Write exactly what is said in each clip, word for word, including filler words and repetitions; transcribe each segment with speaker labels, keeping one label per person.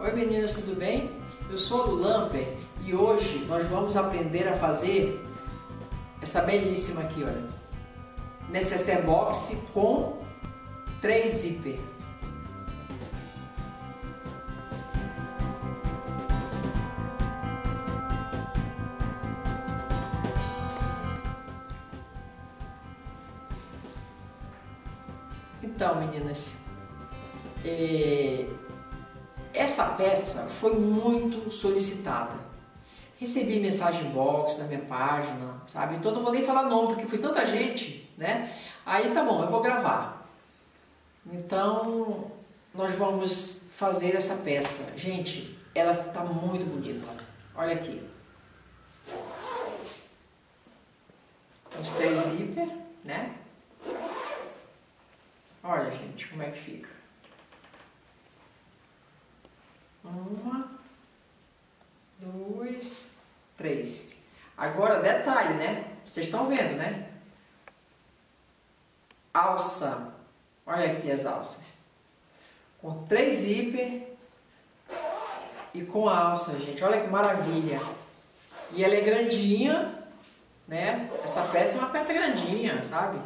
Speaker 1: Oi meninas, tudo bem? Eu sou a Lamper e hoje nós vamos aprender a fazer essa belíssima aqui, olha. Necessaire box com três zíper. Então meninas, é... essa peça foi muito solicitada. Recebi mensagem box na minha página, sabe? Então não vou nem falar nome, porque foi tanta gente, né? Aí tá bom, eu vou gravar. Então, nós vamos fazer essa peça. Gente, ela tá muito bonita. Olha aqui. Os três zíper, né? Olha, gente, como é que fica. Uma, duas, três. Agora, detalhe, né? Vocês estão vendo, né? Alça. Olha aqui as alças. Com três zíper e com a alça, gente. Olha que maravilha. E ela é grandinha, né? Essa peça é uma peça grandinha, sabe?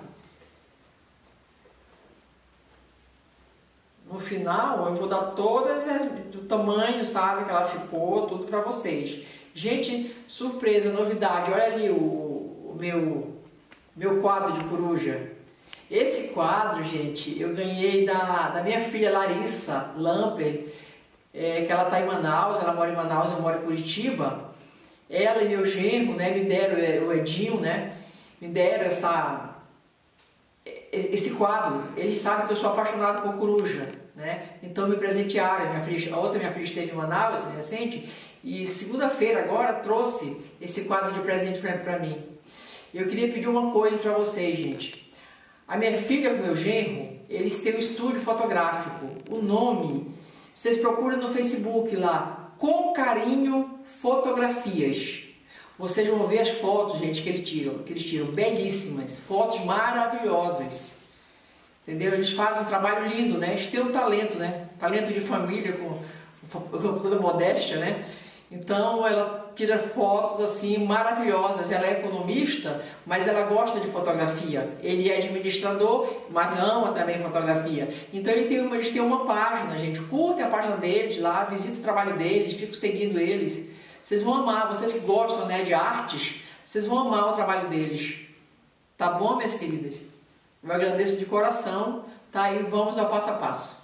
Speaker 1: No final, eu vou dar todas as, do tamanho, sabe, que ela ficou, tudo pra vocês. Gente, surpresa, novidade, olha ali o, o meu, meu quadro de coruja. Esse quadro, gente, eu ganhei da, da minha filha Larissa Lamper, é, que ela tá em Manaus, ela mora em Manaus, eu moro em Curitiba. Ela e meu genro, né, me deram, o Edinho, né, me deram essa... esse quadro. Eles sabem que eu sou apaixonado por coruja, né? Então me presentearam. Minha filha, a outra minha filha esteve em Manaus, recente, e segunda-feira agora trouxe esse quadro de presente para mim. Eu queria pedir uma coisa para vocês, gente. A minha filha com o meu genro, eles têm um estúdio fotográfico. O nome, vocês procuram no Facebook lá, Com Carinho Fotografias. Vocês vão ver as fotos, gente, que eles tiram, que eles tiram, belíssimas, fotos maravilhosas, entendeu? Eles fazem um trabalho lindo, né? Eles têm um talento, né? Talento de família, com, com toda modéstia, né? Então, ela tira fotos, assim, maravilhosas. Ela é economista, mas ela gosta de fotografia. Ele é administrador, mas ama também fotografia. Então, ele tem uma, eles têm uma página, gente. Curtem a página deles lá, visitem o trabalho deles, fico seguindo eles. Vocês vão amar, vocês que gostam, né, de artes, vocês vão amar o trabalho deles. Tá bom, minhas queridas? Eu agradeço de coração, tá? E vamos ao passo a passo.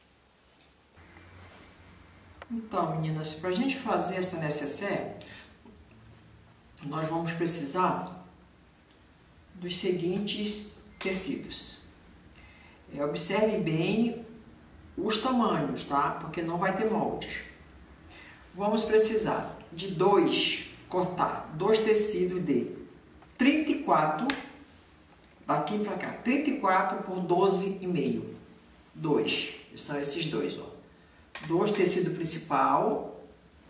Speaker 1: Então, meninas, para a gente fazer essa necessaire, nós vamos precisar dos seguintes tecidos. É, observe bem os tamanhos, tá? Porque não vai ter moldes. Vamos precisar de dois, cortar dois tecidos de trinta e quatro, daqui para cá, trinta e quatro por doze e meio. Dois, são esses dois, ó. Dois tecidos principal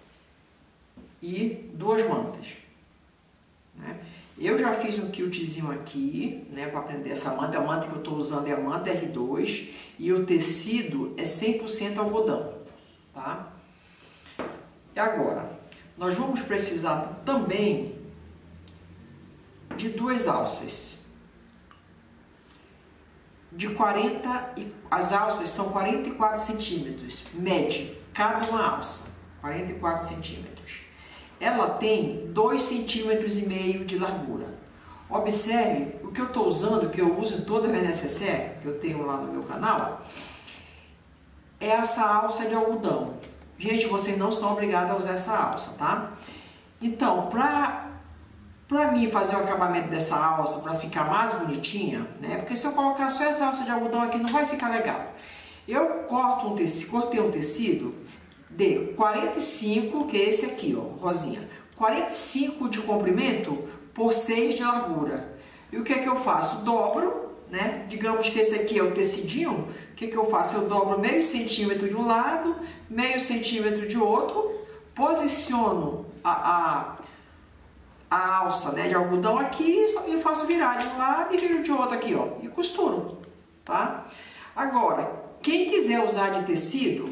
Speaker 1: e duas mantas, né? Eu já fiz um quiltzinho aqui, né, para prender essa manta. A manta que eu estou usando é a manta R dois e o tecido é cem por cento algodão, tá? E agora, nós vamos precisar também de duas alças. De quarenta, e, as alças são quarenta e quatro centímetros, mede cada uma alça, quarenta e quatro centímetros. Ela tem dois centímetros e meio de largura. Observe, o que eu estou usando, que eu uso em toda a minha necessaire, que eu tenho lá no meu canal, é essa alça de algodão. Gente, vocês não são obrigados a usar essa alça, tá? Então, pra, pra mim fazer o acabamento dessa alça, pra ficar mais bonitinha, né? Porque se eu colocar só essa alça de algodão aqui, não vai ficar legal. Eu corto um tecido, cortei um tecido de quarenta e cinco, que é esse aqui, ó, rosinha. quarenta e cinco de comprimento por seis de largura. E o que é que eu faço? Dobro, né? Digamos que esse aqui é o tecidinho. O que é que eu faço? Eu dobro meio centímetro de um lado, meio centímetro de outro, posiciono a, a, a alça, né, de algodão aqui e faço virar de um lado e viro de outro aqui, ó, e costuro, tá? Agora, quem quiser usar de tecido,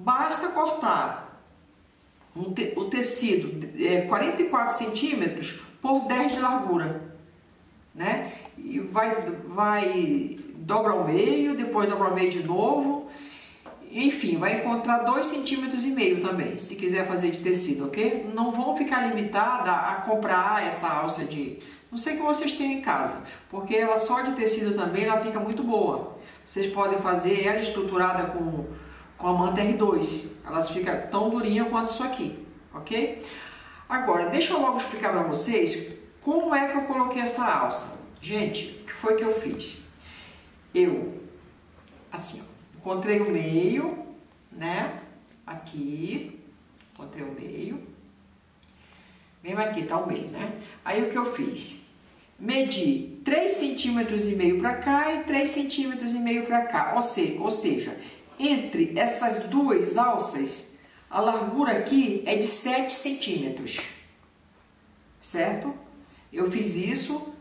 Speaker 1: basta cortar um te, o tecido é, quarenta e quatro centímetros por dez de largura, né? E vai, vai dobra ao meio, depois dobra ao meio de novo. Enfim, vai encontrar dois centímetros e meio também, se quiser fazer de tecido, ok? Não vão ficar limitada a comprar essa alça de... Não sei o que vocês têm em casa, porque ela só de tecido também, ela fica muito boa. Vocês podem fazer ela estruturada com, com a manta R dois. Elas ficam tão durinha quanto isso aqui, ok? Agora, deixa eu logo explicar para vocês como é que eu coloquei essa alça. Gente, o que foi que eu fiz? Eu, assim, ó. Encontrei o meio, né? Aqui, encontrei o meio. Mesmo aqui tá o meio, né? Aí o que eu fiz? Medi três centímetros e meio para cá e três centímetros e meio para cá. Ou seja, ou seja, entre essas duas alças, a largura aqui é de sete centímetros. Certo? Eu fiz isso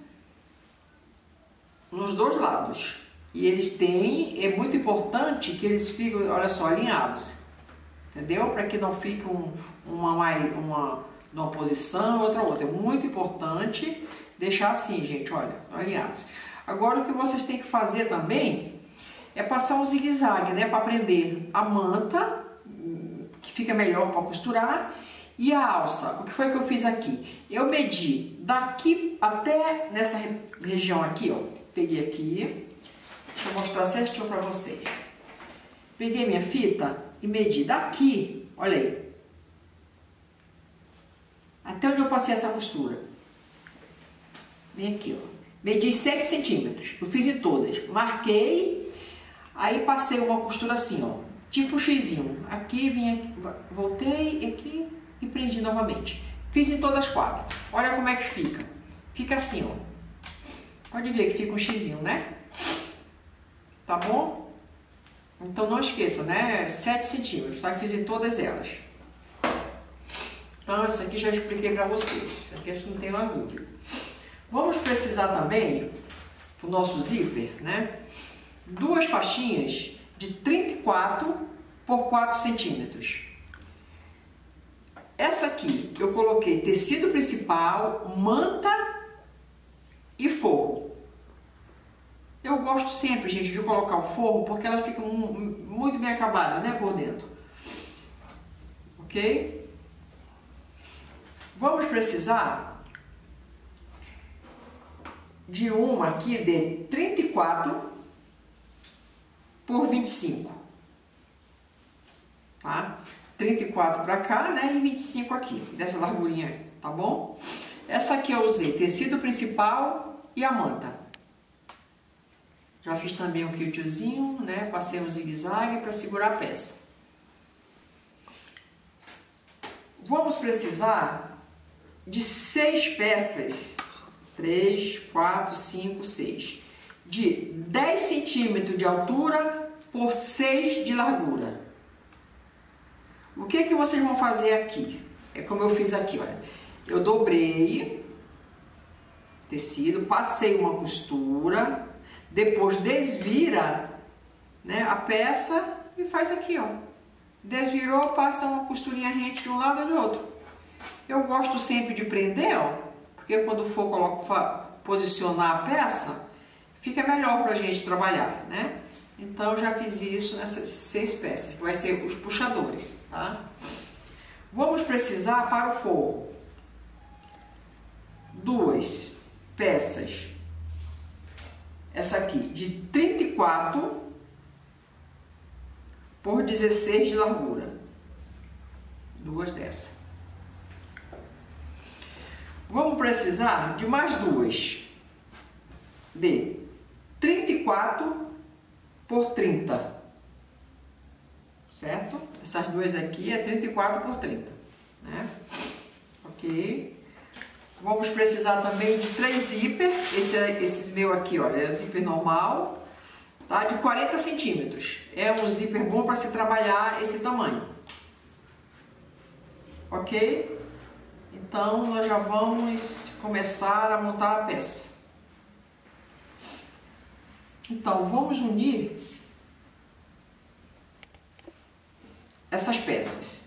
Speaker 1: nos dois lados. E eles têm, é muito importante que eles fiquem, olha só, alinhados, entendeu? Para que não fique um, uma, uma, uma posição, outra outra. É muito importante deixar assim, gente, olha, alinhados. Agora o que vocês têm que fazer também é passar um zigue-zague, né? Para prender a manta, que fica melhor para costurar, e a alça. O que foi que eu fiz aqui? Eu medi daqui até nessa região aqui, ó. Peguei aqui. Deixa eu mostrar certinho para vocês. Peguei minha fita e medi daqui, olha aí, até onde eu passei essa costura. Vem aqui, ó. Medi sete centímetros. Eu fiz em todas. Marquei, aí passei uma costura assim, ó, tipo xizinho. Aqui, vim aqui, voltei aqui e prendi novamente. Fiz em todas as quatro. Olha como é que fica. Fica assim, ó. Pode ver que fica um xizinho, né? Tá bom? Então não esqueça, né? sete centímetros, tá? Fiz em todas elas. Então, isso aqui já expliquei para vocês. Isso aqui acho que não tem mais dúvida. Vamos precisar também, pro nosso zíper, né? Duas faixinhas de trinta e quatro por quatro centímetros. Essa aqui eu coloquei tecido principal, manta e forro. Eu gosto sempre, gente, de colocar o forro porque ela fica muito bem acabada, né, por dentro. Ok? Vamos precisar de uma aqui de trinta e quatro por vinte e cinco. Tá? trinta e quatro para cá, né, e vinte e cinco aqui, dessa largurinha, tá bom? Essa aqui eu usei tecido principal e a manta. Já fiz também um quiltzinho, né? Passei um zigue-zague para segurar a peça. Vamos precisar de seis peças. Três, quatro, cinco, seis. De dez centímetros de altura por seis de largura. O que que vocês vão fazer aqui? É como eu fiz aqui, olha. Eu dobrei tecido, passei uma costura. Depois desvira, né, a peça e faz aqui, ó. Desvirou, passa uma costurinha rente de um lado ou de outro. Eu gosto sempre de prender, ó, porque quando for colocar, posicionar a peça, fica melhor pra gente trabalhar, né? Então, eu já fiz isso nessas seis peças, que vai ser os puxadores, tá? Vamos precisar para o forro duas peças. Essa aqui, de trinta e quatro por dezesseis de largura. Duas dessas. Vamos precisar de mais duas. De trinta e quatro por trinta. Certo? Essas duas aqui é trinta e quatro por trinta. Né? Ok. Vamos precisar também de três zíper. Esse, esse meu aqui, olha, é o zíper normal, tá? De quarenta centímetros. É um zíper bom para se trabalhar esse tamanho. Ok? Então, nós já vamos começar a montar a peça. Então, vamos unir essas peças.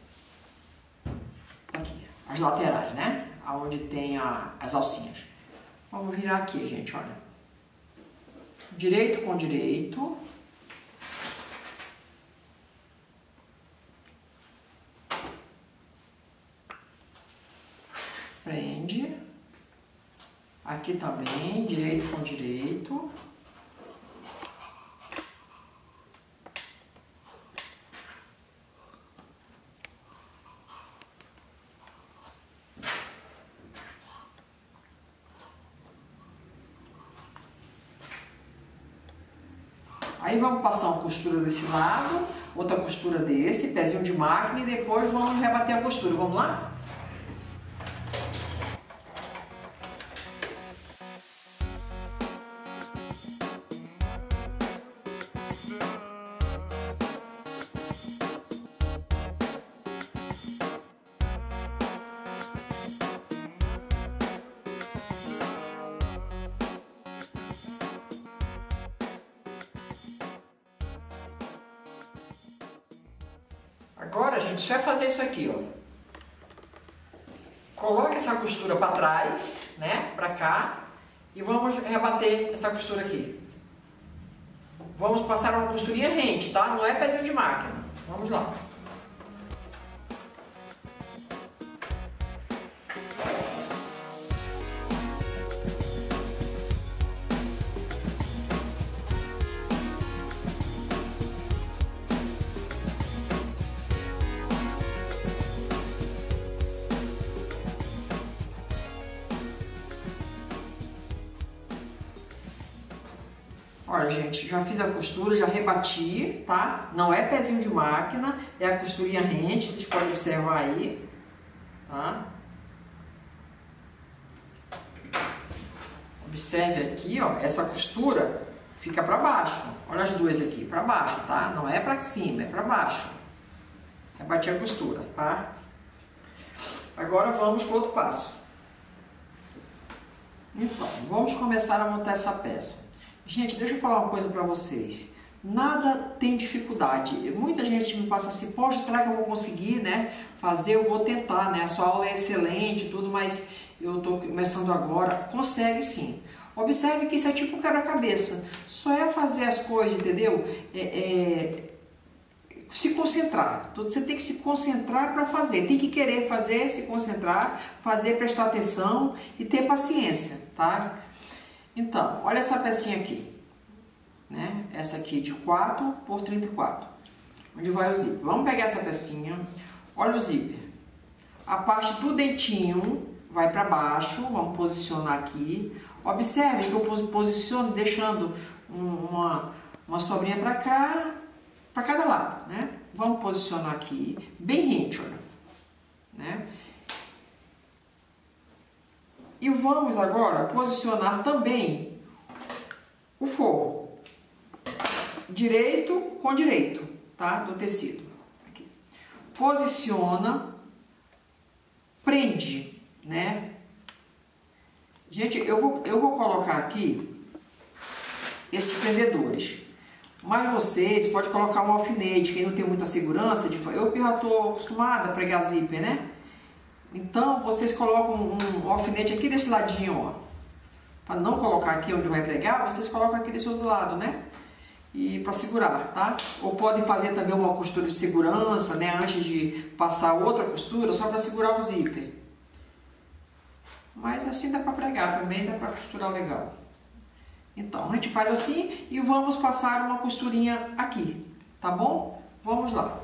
Speaker 1: Aqui, as laterais, né? Aonde tem a, as alcinhas. Vamos virar aqui, gente, olha. Direito com direito. Prende. Aqui também, direito com direito. Aí vamos passar uma costura desse lado, outra costura desse, pezinho de máquina e depois vamos rebater a costura. Vamos lá? Agora, gente, só é fazer isso aqui, ó. Coloque essa costura para trás, né, para cá, e vamos rebater essa costura aqui. Vamos passar uma costurinha rente, tá? Não é pezinho de máquina. Vamos lá. Olha, gente, já fiz a costura, já rebati, tá? Não é pezinho de máquina, é a costurinha rente, vocês podem observar aí, tá? Observe aqui, ó, essa costura fica pra baixo. Olha as duas aqui, pra baixo, tá? Não é pra cima, é pra baixo. Rebati a costura, tá? Agora vamos pro outro passo. Então, vamos começar a montar essa peça. Gente, deixa eu falar uma coisa para vocês. Nada tem dificuldade. Muita gente me passa assim, poxa, será que eu vou conseguir, né, fazer? Eu vou tentar, né? A sua aula é excelente, tudo, mas eu estou começando agora. Consegue sim. Observe que isso é tipo quebra-cabeça. Só é fazer as coisas, entendeu? É, é, se concentrar. Você tem que se concentrar para fazer. Tem que querer fazer, se concentrar, fazer, prestar atenção e ter paciência, tá? Então, olha essa pecinha aqui, né? Essa aqui de quatro por trinta e quatro, onde vai o zíper. Vamos pegar essa pecinha, olha o zíper. A parte do dentinho vai para baixo, vamos posicionar aqui. Observe que eu posiciono deixando uma, uma sobrinha para cá, para cada lado, né? Vamos posicionar aqui, bem rente, olha, né? E vamos agora posicionar também o forro, direito com direito, tá? Do tecido. Aqui. Posiciona, prende, né? Gente, eu vou, eu vou colocar aqui esses prendedores, mas vocês podem colocar um alfinete, quem não tem muita segurança, de, eu que já estou acostumada a pregar zíper, né? Então, vocês colocam um, um alfinete aqui desse ladinho, ó. Para não colocar aqui onde vai pregar, vocês colocam aqui desse outro lado, né? E para segurar, tá? Ou podem fazer também uma costura de segurança, né? Antes de passar outra costura, só para segurar o zíper. Mas assim dá para pregar também, dá para costurar legal. Então, a gente faz assim e vamos passar uma costurinha aqui, tá bom? Vamos lá.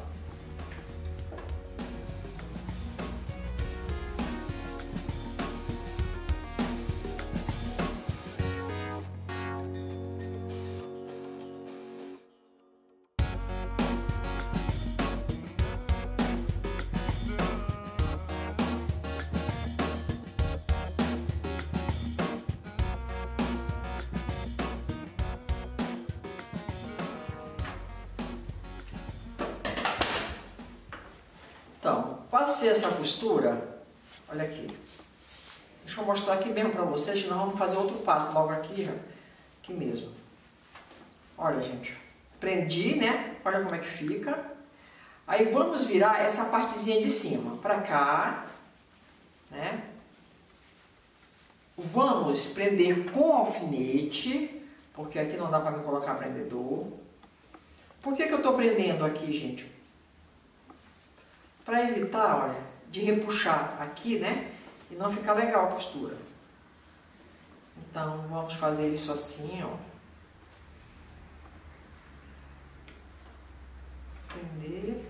Speaker 1: Então, passei essa costura, olha aqui, deixa eu mostrar aqui mesmo pra vocês, senão vamos fazer outro passo logo aqui, já, aqui mesmo. Olha, gente, prendi, né, olha como é que fica. Aí vamos virar essa partezinha de cima para cá, né? Vamos prender com alfinete, porque aqui não dá para me colocar prendedor. Por que que eu estou prendendo aqui, gente? Para evitar, olha, de repuxar aqui, né? E não ficar legal a costura. Então, vamos fazer isso assim, ó. Prender.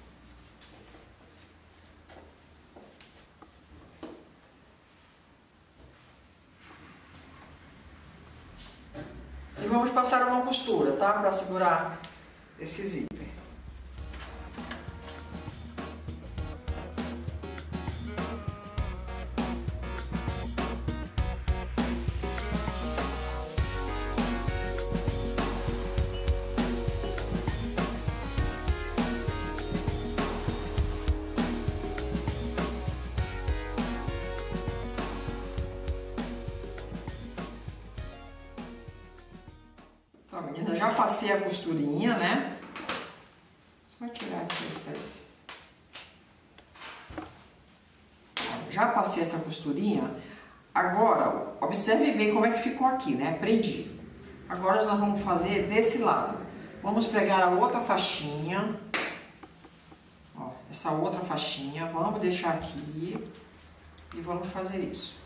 Speaker 1: E vamos passar uma costura, tá? Para segurar esse zíper. Então, menina, já passei a costurinha, né? Só tirar aqui essas... Já passei essa costurinha. Agora, observe bem como é que ficou aqui, né? Prendi. Agora nós vamos fazer desse lado. Vamos pegar a outra faixinha. Ó, essa outra faixinha. Vamos deixar aqui. E vamos fazer isso.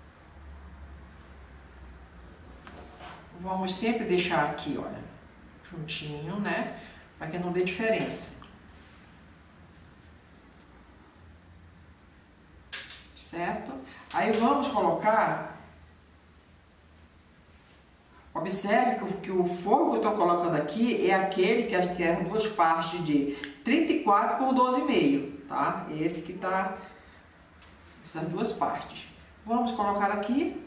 Speaker 1: Vamos sempre deixar aqui, olha, juntinho, né? Para que não dê diferença. Certo? Aí vamos colocar... Observe que o, que o forro que eu estou colocando aqui é aquele que é as duas partes de trinta e quatro por doze e meio, tá? Esse que tá... Essas duas partes. Vamos colocar aqui.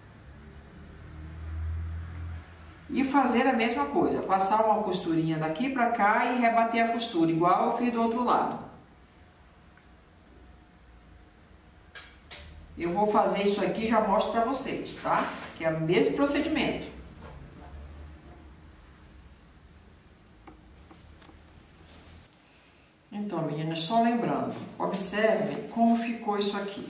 Speaker 1: E fazer a mesma coisa, passar uma costurinha daqui pra cá e rebater a costura, igual eu fiz do outro lado. Eu vou fazer isso aqui e já mostro pra vocês, tá? Que é o mesmo procedimento. Então, meninas, só lembrando, observem como ficou isso aqui.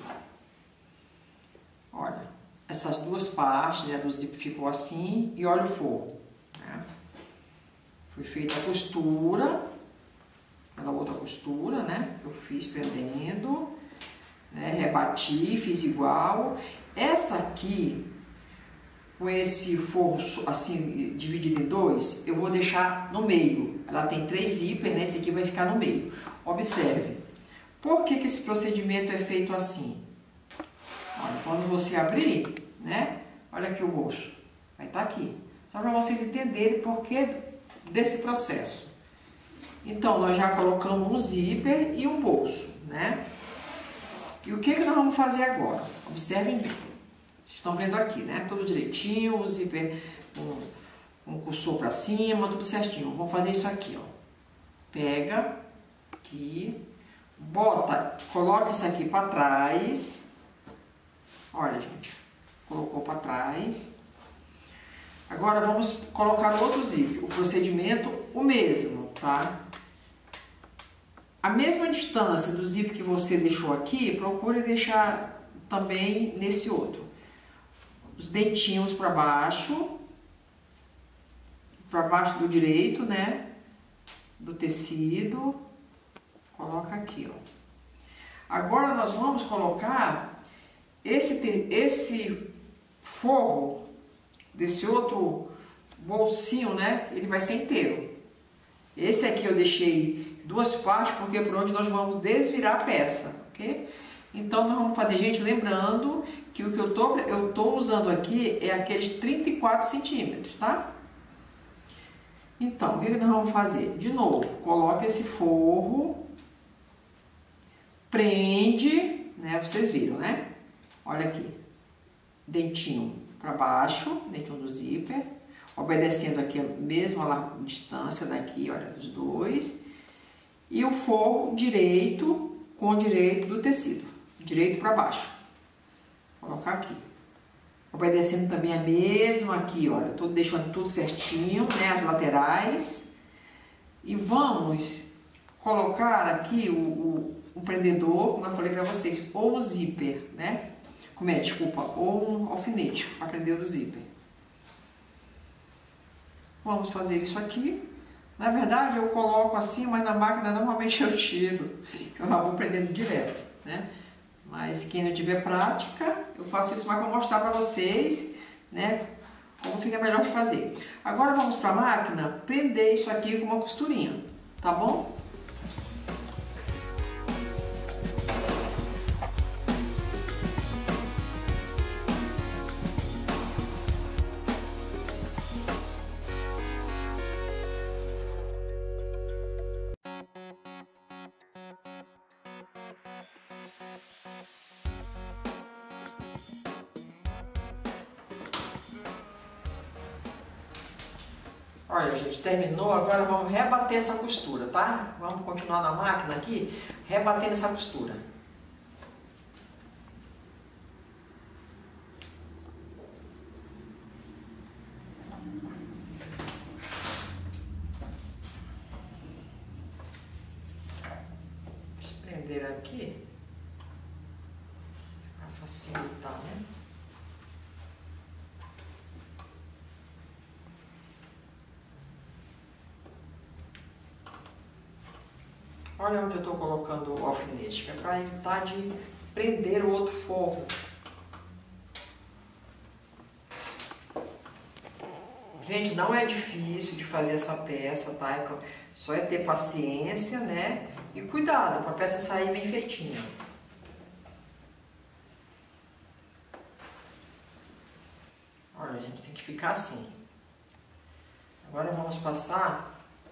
Speaker 1: Olha. Essas duas partes, né, do zíper ficou assim, e olha o forro, né? Foi feita a costura, pela outra costura, né, que eu fiz prendendo, né, rebati, fiz igual. Essa aqui, com esse forro assim, dividido em dois, eu vou deixar no meio. Ela tem três zíper, né, esse aqui vai ficar no meio. Observe, por que que esse procedimento é feito assim? Olha, quando você abrir, né? Olha aqui o bolso. Vai estar aqui. Só para vocês entenderem por que desse processo. Então, nós já colocamos um zíper e um bolso, né? E o que que nós vamos fazer agora? Observem bem. Vocês estão vendo aqui, né? Tudo direitinho, o zíper com um cursor para cima, tudo certinho. Vamos fazer isso aqui, ó. Pega aqui, bota, coloca isso aqui para trás. Olha, gente, colocou para trás. Agora vamos colocar o outro zíper. O procedimento, o mesmo, tá? A mesma distância do zíper que você deixou aqui, procure deixar também nesse outro. Os dentinhos para baixo, para baixo do direito, né? Do tecido. Coloca aqui, ó. Agora nós vamos colocar Esse, esse forro desse outro bolsinho, né? Ele vai ser inteiro. Esse aqui eu deixei duas partes, porque é por onde nós vamos desvirar a peça, ok? Então, nós vamos fazer, gente, lembrando que o que eu tô, eu tô usando aqui é aqueles trinta e quatro centímetros, tá? Então, o que nós vamos fazer? De novo, coloca esse forro, prende, né? Vocês viram, né? Olha aqui, dentinho para baixo, dentinho do zíper, obedecendo aqui a mesma distância daqui, olha, dos dois. E o forro direito com o direito do tecido, direito para baixo. Vou colocar aqui. Obedecendo também a mesma aqui, olha, tô deixando tudo certinho, né, as laterais. E vamos colocar aqui o, o, o prendedor, como eu falei pra vocês, ou um zíper, né? Como é, desculpa, ou um alfinete para prender o zíper. Vamos fazer isso aqui. Na verdade, eu coloco assim, mas na máquina normalmente eu tiro. Eu já vou prendendo direto, né? Mas quem não tiver prática, eu faço isso mais para mostrar para vocês, né? Como fica melhor de fazer. Agora vamos para a máquina prender isso aqui com uma costurinha, tá bom? Olha, gente, terminou, agora vamos rebater essa costura, tá? Vamos continuar na máquina aqui, rebatendo essa costura. Deixa eu prender aqui, para facilitar, né? Olha onde eu estou colocando o alfinete, que é para evitar de prender o outro forro. Gente, não é difícil de fazer essa peça, tá? Só é ter paciência, né? E cuidado para a peça sair bem feitinha. Olha, gente, tem que ficar assim. Agora vamos passar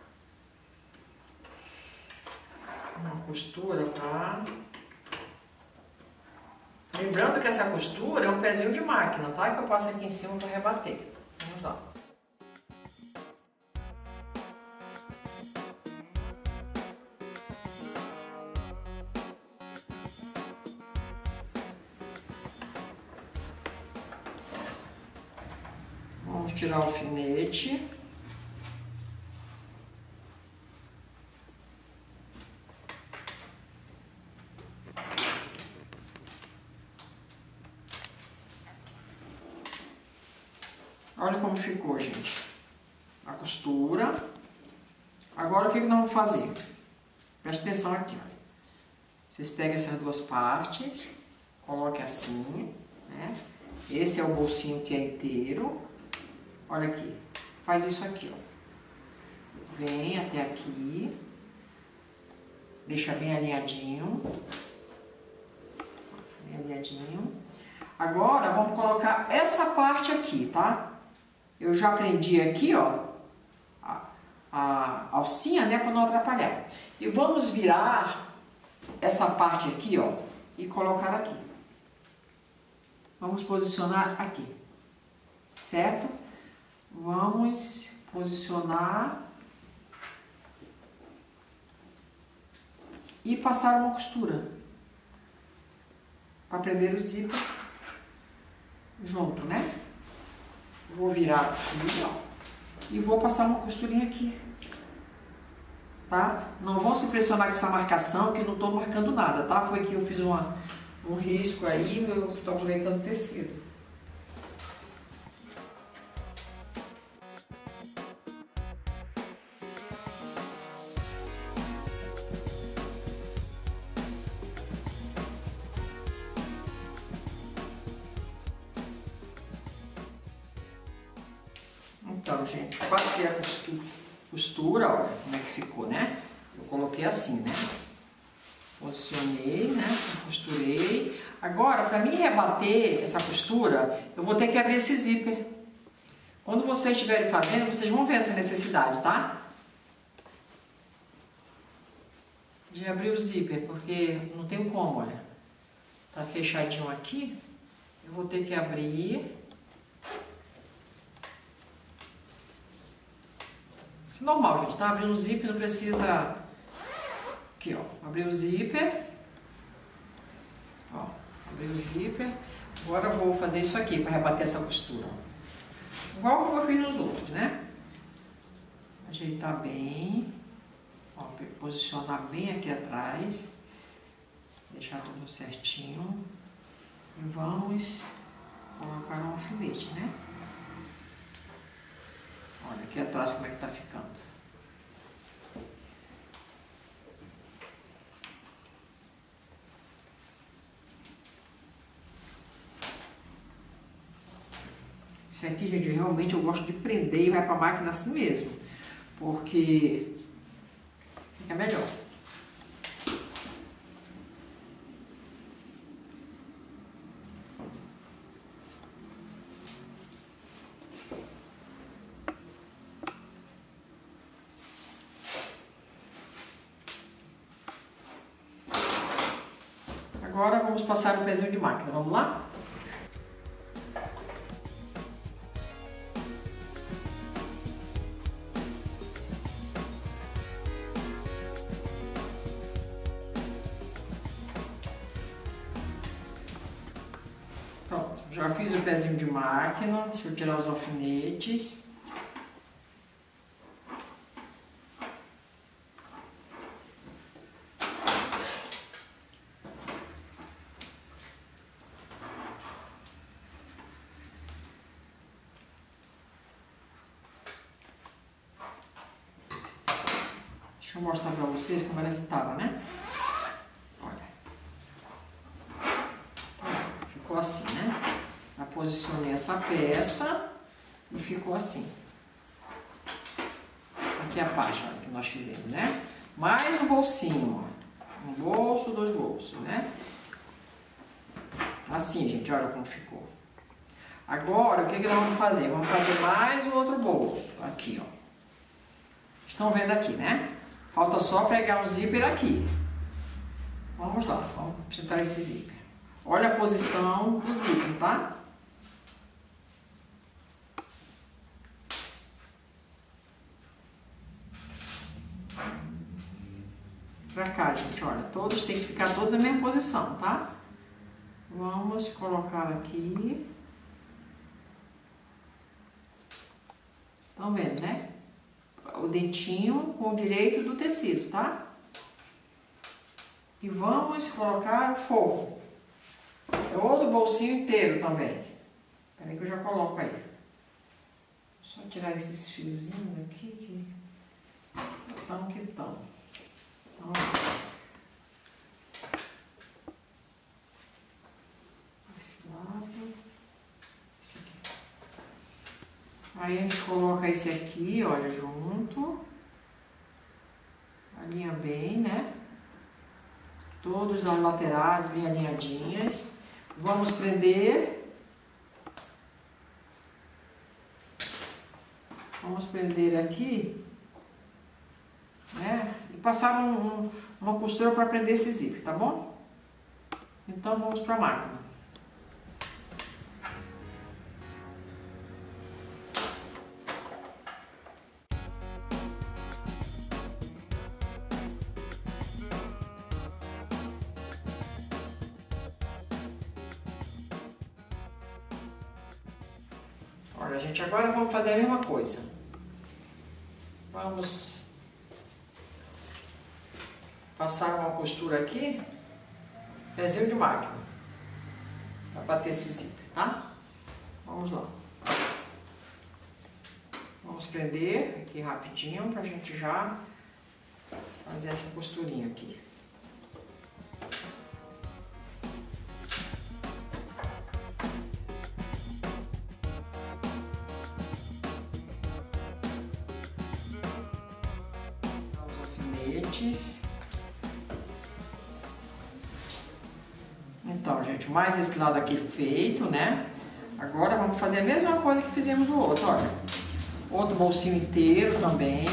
Speaker 1: uma costura, tá? Lembrando que essa costura é um pezinho de máquina, tá? Que eu passo aqui em cima para rebater. Vamos lá. Vamos tirar o alfinete. Olha como ficou, gente, a costura. Agora o que nós vamos fazer? Preste atenção aqui, olha. Vocês pegam essas duas partes, coloquem assim, né? Esse é o bolsinho que é inteiro. Olha aqui, faz isso aqui, ó. Vem até aqui, deixa bem alinhadinho, bem alinhadinho. Agora vamos colocar essa parte aqui, tá? Eu já prendi aqui, ó, a, a alcinha, né, para não atrapalhar. E vamos virar essa parte aqui, ó, e colocar aqui. Vamos posicionar aqui, certo? Vamos posicionar e passar uma costura para prender o zíper junto, né? Vou virar aqui, ó, e vou passar uma costurinha aqui, tá? Não vão se impressionar com essa marcação, que eu não tô marcando nada, tá? Foi que eu fiz uma, um risco aí, eu tô aproveitando o tecido. Então, gente, passei a costura, costura, olha como é que ficou, né? Eu coloquei assim, né? Posicionei, né? Costurei. Agora, para mim rebater essa costura, eu vou ter que abrir esse zíper. Quando vocês estiverem fazendo, vocês vão ver essa necessidade, tá? De abrir o zíper, porque não tem como, olha. Tá fechadinho aqui. Eu vou ter que abrir. Normal, gente, tá? Abrindo o zíper, não precisa... Aqui, ó. Abrir o zíper. Ó, abrir o zíper. Agora eu vou fazer isso aqui para rebater essa costura. Igual como eu fiz nos outros, né? Ajeitar bem. Ó, posicionar bem aqui atrás, deixar tudo certinho e vamos colocar um alfinete, né? Olha aqui atrás como é que tá ficando. Esse aqui, gente, realmente eu gosto de prender e vai para a máquina assim mesmo, porque fica melhor. Agora vamos passar o pezinho de máquina, vamos lá? Pronto, já fiz o pezinho de máquina, deixa eu tirar os alfinetes. Deixa eu mostrar pra vocês como ela estava, né? Olha. Ficou assim, né? Eu posicionei essa peça e ficou assim. Aqui é a página que nós fizemos, né? Mais um bolsinho, ó. Um bolso, dois bolsos, né? Assim, gente, olha como ficou. Agora, o que que nós vamos fazer? Vamos fazer mais um outro bolso. Aqui, ó. Estão vendo aqui, né? Falta só pregar um zíper aqui. Vamos lá, vamos apresentar esse zíper. Olha a posição do zíper, tá? Pra cá, gente, olha, todos têm que ficar todos na mesma posição, tá? Vamos colocar aqui. Estão vendo, né? O dentinho com o direito do tecido, tá? E vamos colocar o forro. É outro bolsinho inteiro também. Peraí que eu já coloco aí. Só tirar esses fiozinhos aqui que estão que estão. Então, esse lado, esse aqui. Aí a gente coloca esse aqui, olha, junto. Alinha bem, né? Todos nas laterais bem alinhadinhas. Vamos prender. Vamos prender aqui, né? E passar um, um, uma costura para prender esse zíper, tá bom? Então vamos para a máquina. Olha, gente, agora vamos fazer a mesma coisa. Vamos passar uma costura aqui, pezinho de máquina, para bater esse zíper, tá? Vamos lá. Vamos prender aqui rapidinho pra gente já fazer essa costurinha aqui. Então, gente, mais esse lado aqui feito, né? Agora vamos fazer a mesma coisa que fizemos no outro, olha. Outro bolsinho inteiro também.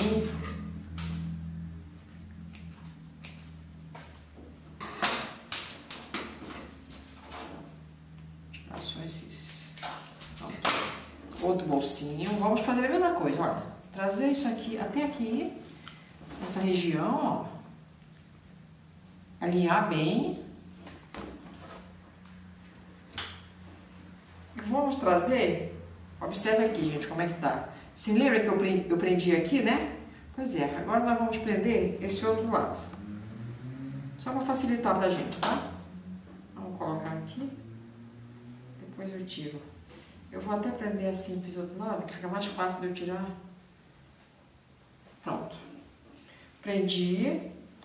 Speaker 1: Tirar só esses. Outro bolsinho. Vamos fazer a mesma coisa, olha. Trazer isso aqui até aqui. Essa região, ó. Alinhar bem. E vamos trazer, observe aqui, gente, como é que tá. Se lembra que eu prendi, eu prendi aqui, né? Pois é, agora nós vamos prender esse outro lado. Só para facilitar pra gente, tá? Vamos colocar aqui. Depois eu tiro. Eu vou até prender assim pro outro lado, que fica mais fácil de eu tirar. Pronto. Prendi.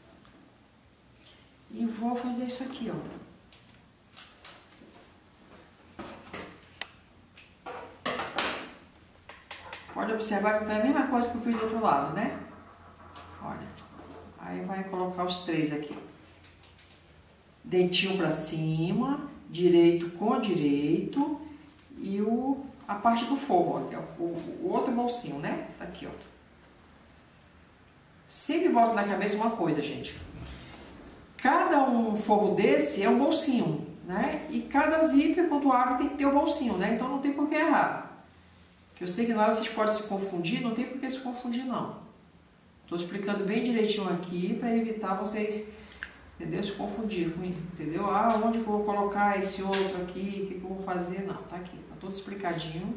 Speaker 1: E vou fazer isso aqui, ó. Pode observar que foi a mesma coisa que eu fiz do outro lado, né? Olha. Aí vai colocar os três aqui. Dentinho pra cima, direito com direito e o, a parte do forro, ó, que é o, o outro bolsinho, né? Tá aqui, ó. Sempre boto na cabeça uma coisa, gente. Cada um forro desse é um bolsinho, né? E cada zíper, quando abre, tem que ter o bolsinho, né? Então não tem por que errar. Que eu sei que na hora vocês podem se confundir, não tem por que se confundir, não. Tô explicando bem direitinho aqui para evitar vocês, entendeu? Se confundir, entendeu? Ah, onde que eu vou colocar esse outro aqui? O que, que eu vou fazer? Não, tá aqui, tá tudo explicadinho.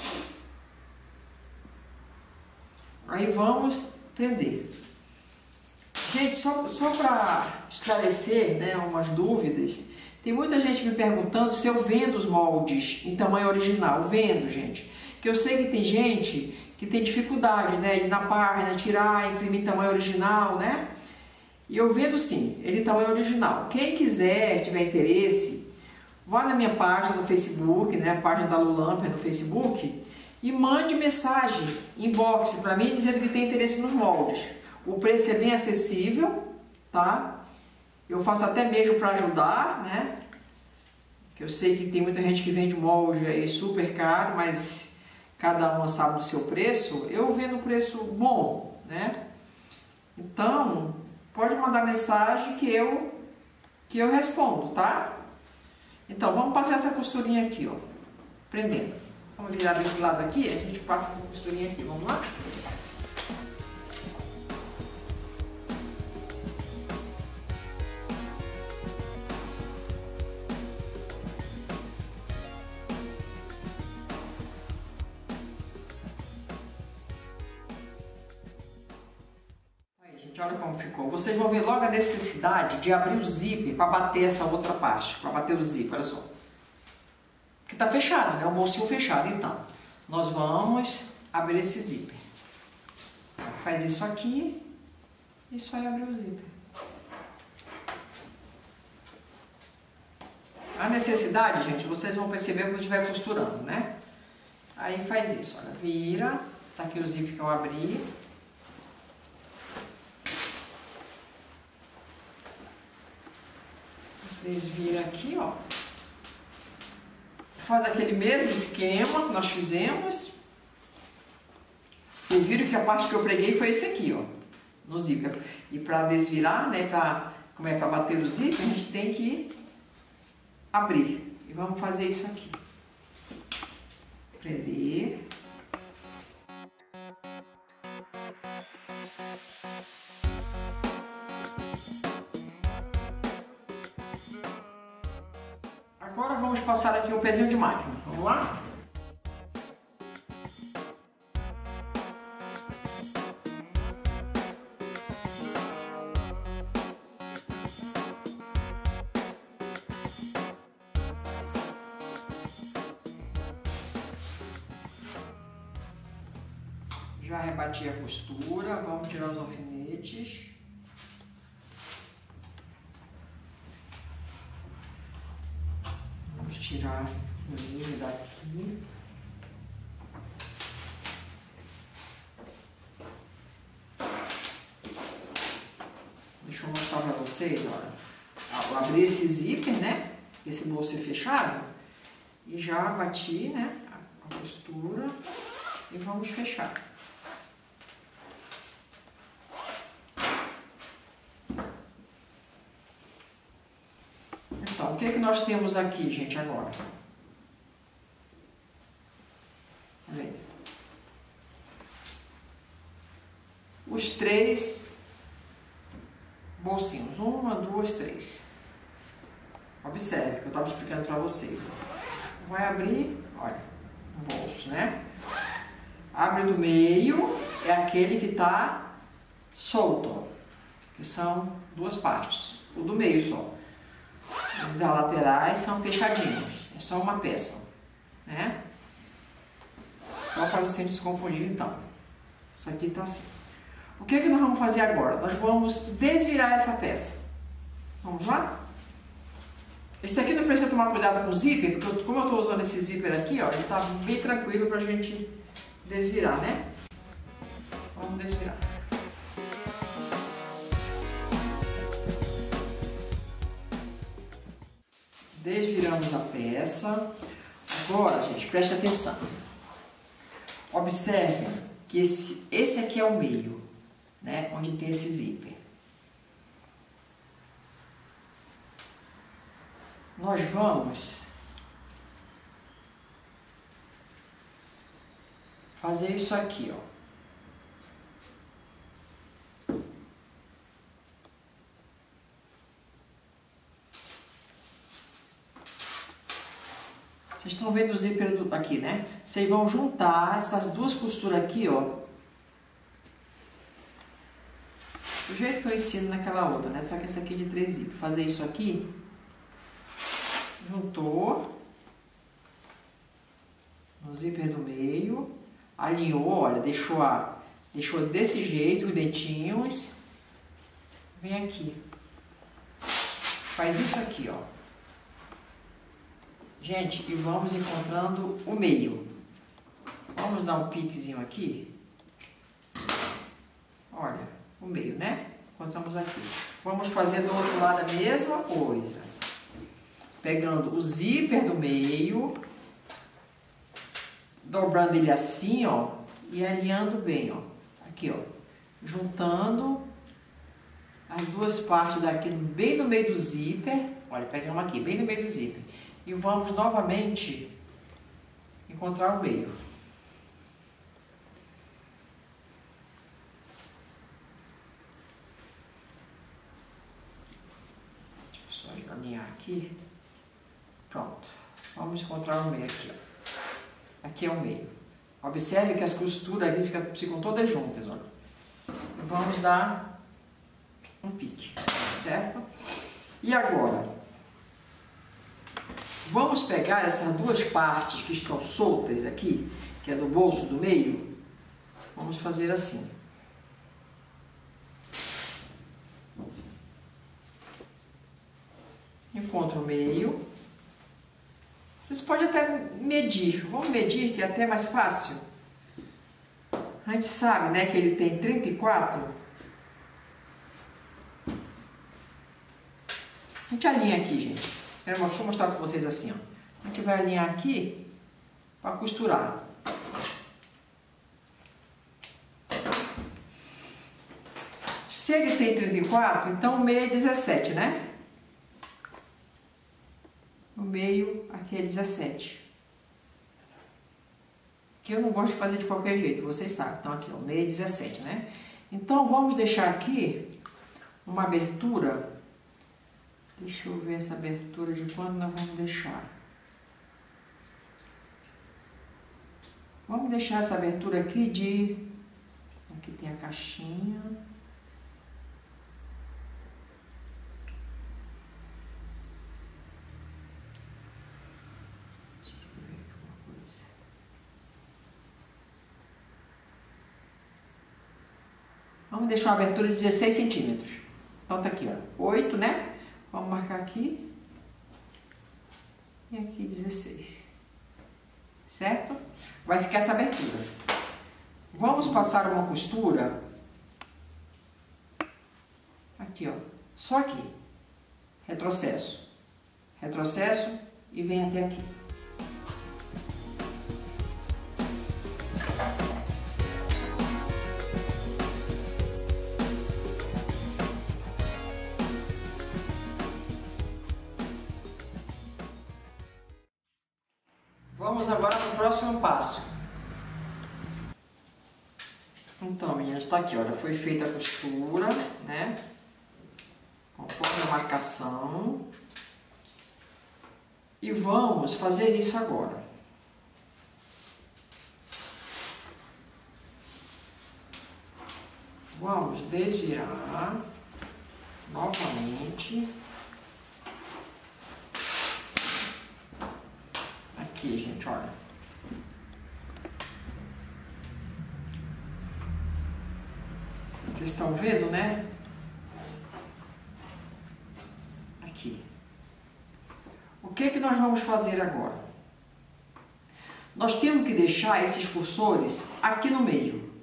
Speaker 1: Aí vamos prender. Gente, só, só para esclarecer, né, umas dúvidas, tem muita gente me perguntando se eu vendo os moldes em tamanho original. Vendo, gente. Que eu sei que tem gente que tem dificuldade, né, de ir na página, tirar, imprimir em tamanho original, né? E eu vendo sim, ele em tamanho original. Quem quiser, tiver interesse, vá na minha página no Facebook, né, a página da Lulamper no Facebook, e mande mensagem, inbox para mim, dizendo que tem interesse nos moldes. O preço é bem acessível, tá? Eu faço até mesmo para ajudar, né? Que eu sei que tem muita gente que vende molde aí super caro, mas cada uma sabe do seu preço. Eu vendo um preço bom, né? Então, pode mandar mensagem que eu, que eu respondo, tá? Então, vamos passar essa costurinha aqui, ó. Prendendo. Vamos virar desse lado aqui, a gente passa essa costurinha aqui, vamos lá? Olha como ficou. Vocês vão ver logo a necessidade de abrir o zíper para bater essa outra parte, para bater o zíper, olha só. Porque tá fechado, né? O bolsinho fechado. Então, nós vamos abrir esse zíper. Faz isso aqui e só abrir o zíper. A necessidade, gente, vocês vão perceber quando estiver costurando, né? Aí faz isso, olha, vira, tá aqui o zíper que eu abri. Desvira aqui, ó. Faz aquele mesmo esquema que nós fizemos. Vocês viram que a parte que eu preguei foi esse aqui, ó, no zíper. E para desvirar, né, para como é para bater o zíper, a gente tem que abrir. E vamos fazer isso aqui. Prender. Agora vamos passar aqui o pezinho de máquina. Vamos lá? Já rebati a costura, vamos tirar os alfinetes. Vamos tirar o zinho daqui. Deixa eu mostrar para vocês, olha. Eu abri esse zíper, né? Esse bolso fechado. E já bati, né? A costura. E vamos fechar. Então, o que é que nós temos aqui, gente, agora? Olha aí. Os três bolsinhos. Uma, duas, três. Observe, que eu estava explicando para vocês. Vai abrir, olha, um bolso, né? Abre do meio, é aquele que está solto, ó, que são duas partes, o do meio só. Os das laterais são fechadinhos, é só uma peça, né? Só para você não se confundir, então. Isso aqui tá assim. O que é que nós vamos fazer agora? Nós vamos desvirar essa peça. Vamos lá? Esse aqui não precisa tomar cuidado com o zíper, porque eu, como eu estou usando esse zíper aqui, ó, ele tá bem tranquilo pra gente desvirar, né? Vamos desvirar. Desviramos a peça. Agora, gente, preste atenção. Observe que esse, esse aqui é o meio, né? Onde tem esse zíper. Nós vamos fazer isso aqui, ó. Vocês estão vendo o zíper do, aqui, né? Vocês vão juntar essas duas costuras aqui, ó. Do jeito que eu ensino naquela outra, né? Só que essa aqui é de três zíper. Fazer isso aqui. Juntou. No zíper do meio. Alinhou, olha, deixou, a, deixou desse jeito os dentinhos. Vem aqui. Faz isso aqui, ó. Gente, e vamos encontrando o meio. Vamos dar um piquezinho aqui. Olha, o meio, né? Encontramos aqui. Vamos fazer do outro lado a mesma coisa. Pegando o zíper do meio, dobrando ele assim, ó, e alinhando bem, ó. Aqui, ó. Juntando as duas partes daquilo bem no meio do zíper. Olha, pegamos aqui, bem no meio do zíper. E vamos novamente encontrar o meio. Deixa eu só alinhar aqui. Pronto. Vamos encontrar o meio aqui, ó. Aqui é o meio. Observe que as costuras ali ficam, ficam todas juntas, olha. E vamos dar um pique, certo? E agora? Vamos pegar essas duas partes que estão soltas aqui, que é do bolso do meio, vamos fazer assim. Encontro o meio. Vocês podem até medir, vamos medir que é até mais fácil. A gente sabe, né, que ele tem trinta e quatro. A gente alinha aqui, gente. Deixa eu mostrar para vocês assim, ó. A gente vai alinhar aqui para costurar. Se ele tem trinta e quatro, então o meio é dezessete, né? O meio aqui é dezessete. Que eu não gosto de fazer de qualquer jeito, vocês sabem. Então aqui, ó, o meio é dezessete, né? Então vamos deixar aqui uma abertura. Deixa eu ver essa abertura de quando nós vamos deixar. Vamos deixar essa abertura aqui de... Aqui tem a caixinha. Deixa eu ver aqui uma coisa. Vamos deixar uma abertura de dezesseis centímetros. Então tá aqui, ó. oito, né? Vamos marcar aqui e aqui dezesseis, certo? Vai ficar essa abertura. Vamos passar uma costura aqui, ó, só aqui, retrocesso, retrocesso e vem até aqui. Vamos agora para o próximo passo. Então, meninas, está aqui, olha, foi feita a costura, né? Conforme a marcação. E vamos fazer isso agora. Vamos desvirar novamente. Aqui, gente, olha. Vocês estão vendo, né? Aqui. O que que nós vamos fazer agora? Nós temos que deixar esses cursores aqui no meio.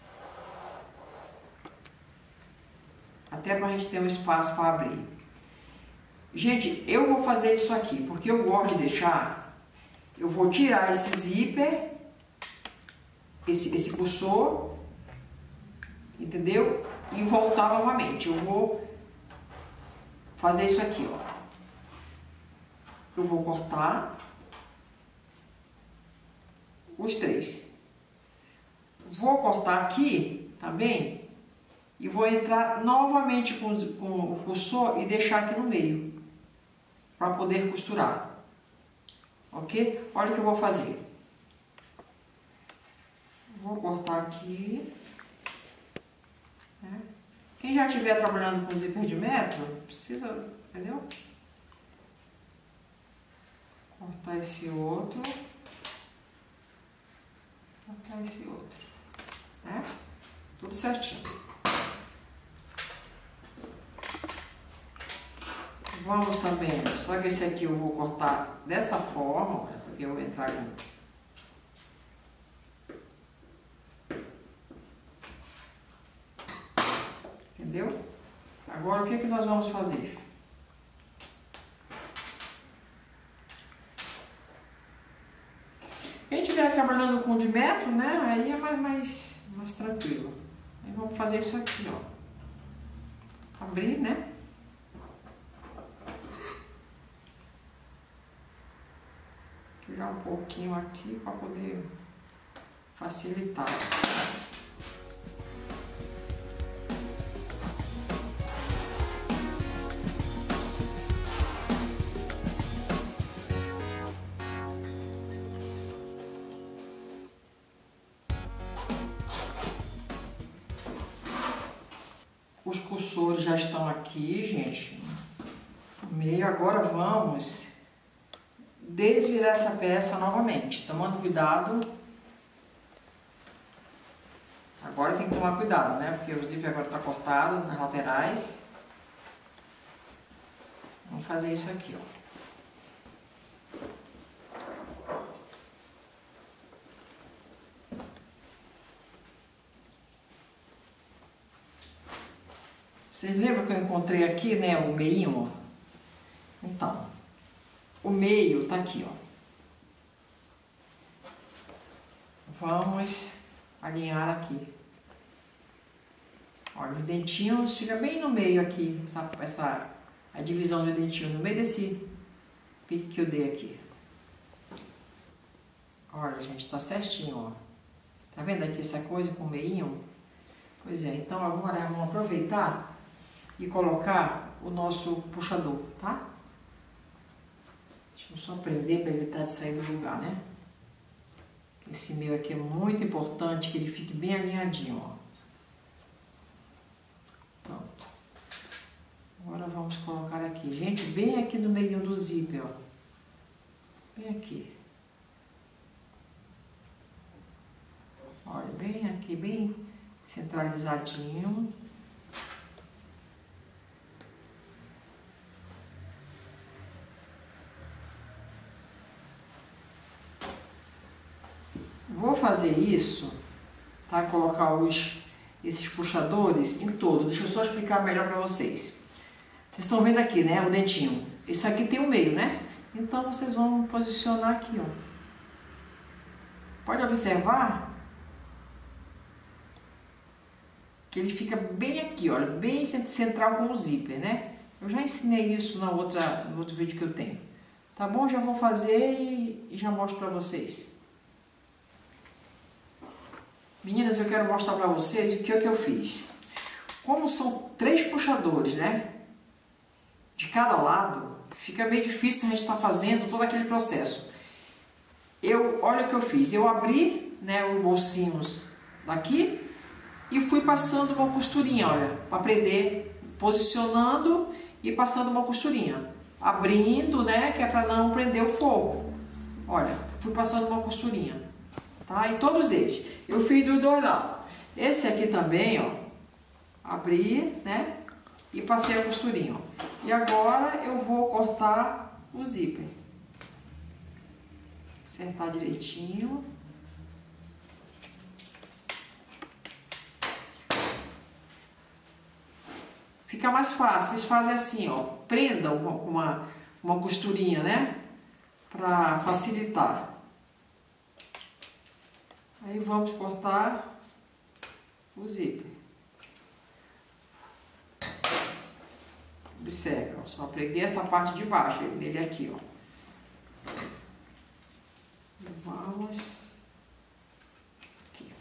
Speaker 1: Até para a gente ter um espaço para abrir. Gente, eu vou fazer isso aqui, porque eu gosto de deixar, eu vou tirar esse zíper, esse, esse cursor, entendeu? E voltar novamente. Eu vou fazer isso aqui, ó. Eu vou cortar os três. Vou cortar aqui também e vou entrar novamente com, com o cursor e deixar aqui no meio para poder costurar. Ok? Olha o que eu vou fazer. Vou cortar aqui. Né? Quem já estiver trabalhando com zíper de metro, precisa, entendeu? Cortar esse outro. Cortar esse outro. Né? Tudo certinho. Vamos também, só que esse aqui eu vou cortar dessa forma, porque eu vou entrar com... Entendeu? Agora o que que nós vamos fazer? Quem estiver trabalhando com de metro, né, aí é mais, mais, mais tranquilo. Aí vamos fazer isso aqui, ó. Abrir, né? Tirar um pouquinho aqui para poder facilitar. Os cursores já estão aqui, gente, no meio. Agora vamos desvirar essa peça novamente, tomando cuidado. Agora tem que tomar cuidado, né? Porque o zíper agora está cortado nas laterais. Vamos fazer isso aqui, ó. Vocês lembram que eu encontrei aqui, né, o meinho? Então, o meio tá aqui, ó. Vamos alinhar aqui. Olha, os dentinhos fica bem no meio aqui, essa, essa a divisão do dentinho, no meio desse pique que eu dei aqui. Olha, gente, tá certinho, ó. Tá vendo aqui essa coisa com o meinho? Pois é, então agora vamos aproveitar e colocar o nosso puxador, tá? Deixa eu só prender para evitar de sair do lugar, né? Esse meio aqui é muito importante que ele fique bem alinhadinho, ó. Pronto. Agora vamos colocar aqui, gente, bem aqui no meio do zíper, ó. Bem aqui. Olha, bem aqui, bem centralizadinho. Vou fazer isso, tá? Colocar os, esses puxadores em todo. Deixa eu só explicar melhor para vocês. Vocês estão vendo aqui, né? O dentinho. Isso aqui tem o meio, né? Então vocês vão posicionar aqui, ó. Pode observar que ele fica bem aqui, olha, bem central com o zíper, né? Eu já ensinei isso na outra, no outro vídeo que eu tenho. Tá bom? Já vou fazer e, e já mostro para vocês. Meninas, eu quero mostrar para vocês o que, é que eu fiz. Como são três puxadores, né? De cada lado, fica meio difícil a gente estar fazendo todo aquele processo. Eu, olha o que eu fiz. Eu abri, né, os bolsinhos daqui e fui passando uma costurinha, olha, para prender, posicionando e passando uma costurinha, abrindo, né, que é para não prender o fogo. Olha, fui passando uma costurinha, tá? Em todos eles. Eu fiz dos dois lados. Esse aqui também, ó, abri, né, e passei a costurinha, ó. E agora eu vou cortar o zíper. Acertar direitinho. Fica mais fácil, vocês fazem assim, ó, prenda uma, uma, uma costurinha, né, para facilitar. Aí vamos cortar o zíper. Observe, ó, só preguei essa parte de baixo nele aqui, ó. Vamos aqui.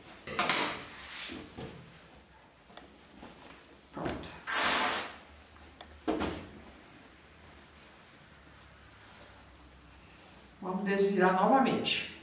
Speaker 1: Pronto. Vamos desvirar novamente.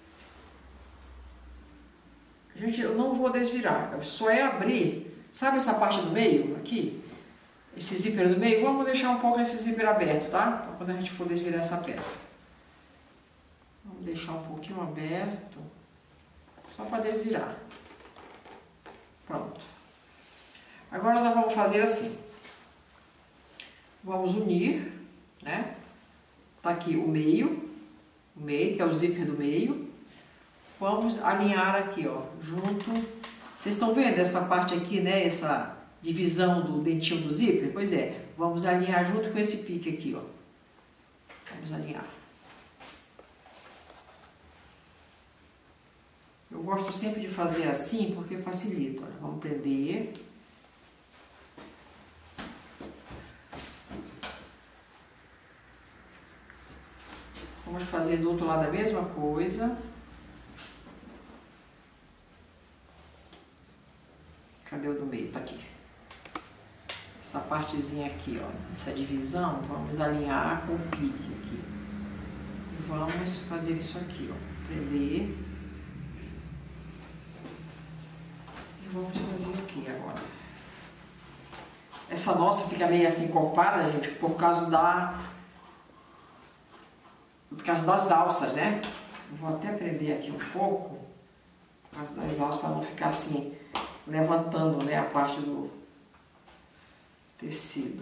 Speaker 1: Gente, eu não vou desvirar, só é abrir, sabe essa parte do meio aqui? Esse zíper do meio, vamos deixar um pouco esse zíper aberto, tá? Então, quando a gente for desvirar essa peça. Vamos deixar um pouquinho aberto, só para desvirar. Pronto. Agora nós vamos fazer assim. Vamos unir, né? Tá aqui o meio, o meio, que é o zíper do meio. Vamos alinhar aqui, ó, junto. Vocês estão vendo essa parte aqui, né? Essa divisão do dentinho do zíper? Pois é, vamos alinhar junto com esse pique aqui, ó. Vamos alinhar. Eu gosto sempre de fazer assim porque facilita. Olha, vamos prender. Vamos fazer do outro lado a mesma coisa. Cadê o do meio? Tá aqui. Essa partezinha aqui, ó, essa divisão, vamos alinhar com o pique aqui. E vamos fazer isso aqui, ó, prender. E vamos fazer aqui agora. Essa nossa fica meio assim encorpada, gente, por causa da... por causa das alças, né? Eu vou até prender aqui um pouco, por causa das alças, para não ficar assim, levantando, né, a parte do tecido.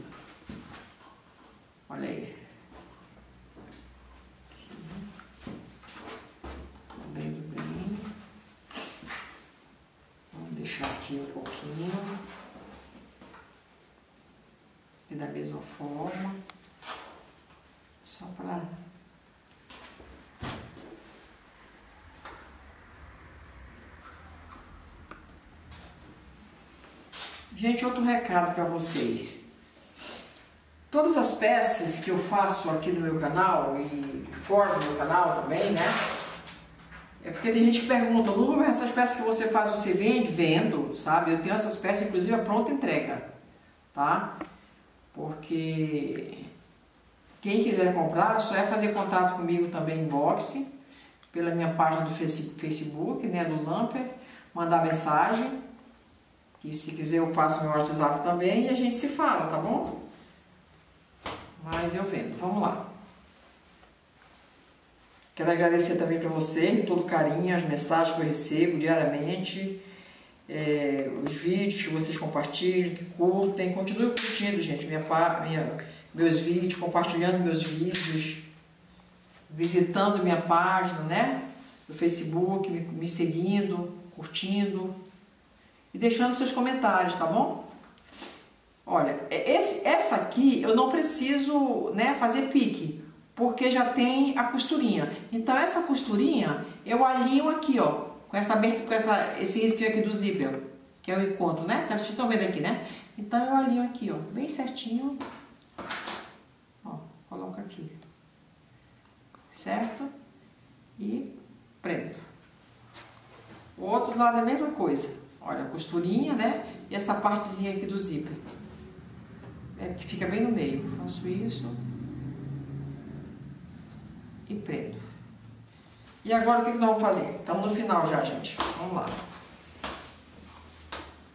Speaker 1: Olha aí. Abrindo bem. Vamos deixar aqui um pouquinho. E da mesma forma. Só para... Gente, outro recado para vocês. Todas as peças que eu faço aqui no meu canal e fora do meu canal também, né? É porque tem gente que pergunta, Lu, essas peças que você faz, você vende? Vendo, sabe? Eu tenho essas peças, inclusive, a pronta entrega, tá? Porque quem quiser comprar, só é fazer contato comigo também em inbox, pela minha página do Facebook, né, do Lamper, mandar mensagem. E se quiser eu passo meu WhatsApp também e a gente se fala, tá bom? Mas eu vendo. Vamos lá. Quero agradecer também para você, todo o carinho, as mensagens que eu recebo diariamente, é, os vídeos que vocês compartilham, que curtem. Continue curtindo, gente, minha, minha, meus vídeos, compartilhando meus vídeos, visitando minha página, né? No Facebook, me, me seguindo, curtindo. E deixando seus comentários, tá bom? Olha, esse, essa aqui eu não preciso, né, fazer pique, porque já tem a costurinha. Então essa costurinha eu alinho aqui, ó, com essa com essa esse risquinho aqui do zíper, que é o encontro, né? Vocês estão vendo aqui, né? Então eu alinho aqui, ó, bem certinho. Ó, coloco aqui. Certo? E prendo. O outro lado é a mesma coisa. Olha, a costurinha, né? E essa partezinha aqui do zíper. É, que fica bem no meio. Faço isso. E prendo. E agora o que nós vamos fazer? Estamos no final já, gente. Vamos lá.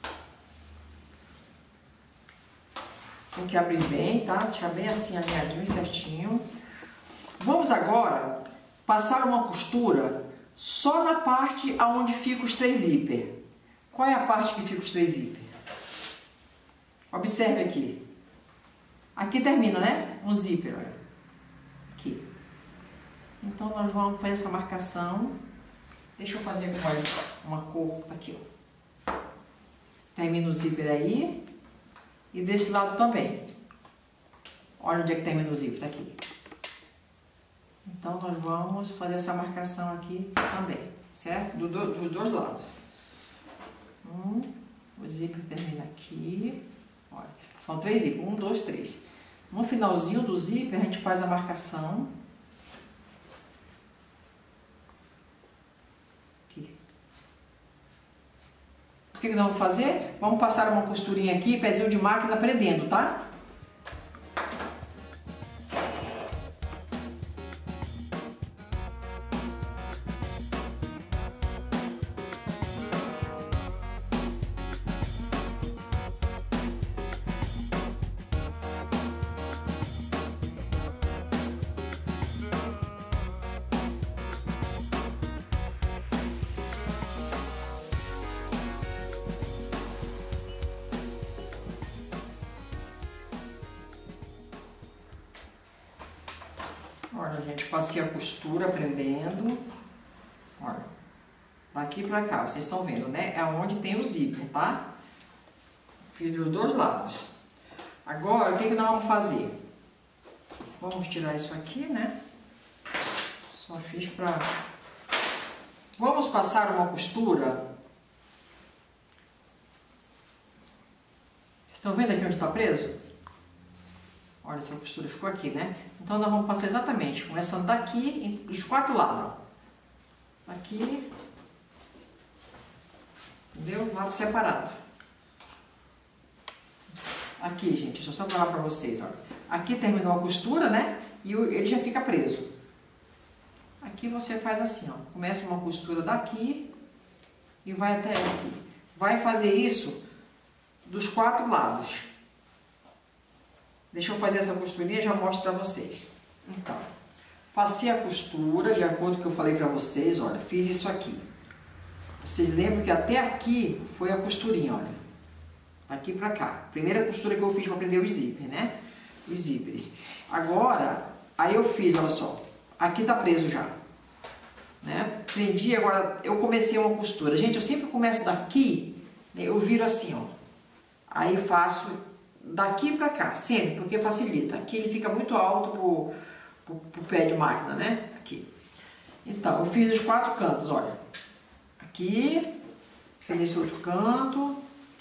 Speaker 1: Tem que abrir bem, tá? Deixar bem assim alinhadinho e certinho. Vamos agora passar uma costura só na parte aonde fica os três zíper. Qual é a parte que fica os três zíper? Observe aqui. Aqui termina, né? Um zíper, olha. Aqui. Então, nós vamos fazer essa marcação. Deixa eu fazer com uma cor aqui, ó. Termina o zíper aí. E desse lado também. Olha onde é que termina o zíper, tá aqui. Então, nós vamos fazer essa marcação aqui também, certo? Do, do, dos dois lados. Um, o zíper termina aqui. Olha, são três zíper. Um, dois, três. No finalzinho do zíper, a gente faz a marcação. Aqui. O que, que nós vamos fazer? Vamos passar uma costurinha aqui, pezinho de máquina prendendo, tá? Olha, gente, passei a costura prendendo. Olha, daqui pra cá, vocês estão vendo, né? É onde tem o zíper, tá? Fiz dos dois lados. Agora, o que que nós vamos fazer? Vamos tirar isso aqui, né? Só fiz pra... Vamos passar uma costura. Vocês estão vendo aqui onde está preso? Olha, essa costura ficou aqui, né? Então, nós vamos passar exatamente, começando daqui, dos quatro lados, ó. Aqui, entendeu? Lado separado. Aqui, gente, deixa eu só falar pra vocês, ó. Aqui terminou a costura, né? E ele já fica preso. Aqui você faz assim, ó. Começa uma costura daqui e vai até aqui. Vai fazer isso dos quatro lados. Deixa eu fazer essa costurinha e já mostro pra vocês. Então, passei a costura, de acordo com o que eu falei pra vocês, olha, fiz isso aqui. Vocês lembram que até aqui foi a costurinha, olha. Daqui pra cá. Primeira costura que eu fiz pra prender os zíper, né? Os zíperes. Agora, aí eu fiz, olha só. Aqui tá preso já. Né? Prendi, agora eu comecei uma costura. Gente, eu sempre começo daqui, né? Eu viro assim, ó. Aí faço... daqui pra cá, sempre, porque facilita. Aqui ele fica muito alto pro, pro, pro pé de máquina, né? Aqui. Então, eu fiz os quatro cantos, olha. Aqui, nesse outro canto,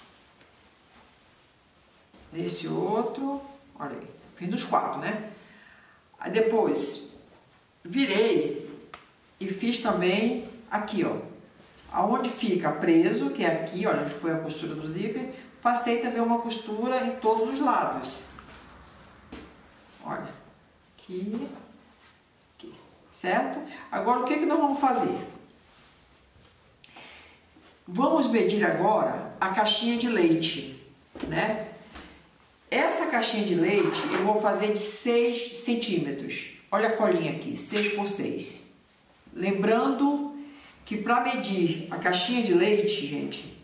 Speaker 1: nesse outro, olha aí. Fiz dos quatro, né? Aí depois, virei e fiz também aqui, ó. Aonde fica preso, que é aqui, olha, onde foi a costura do zíper. Passei também uma costura em todos os lados. Olha, aqui, aqui, certo? Agora, o que que nós vamos fazer? Vamos medir agora a caixinha de leite, né? Essa caixinha de leite eu vou fazer de seis centímetros. Olha a colinha aqui, seis por seis. Lembrando que para medir a caixinha de leite, gente...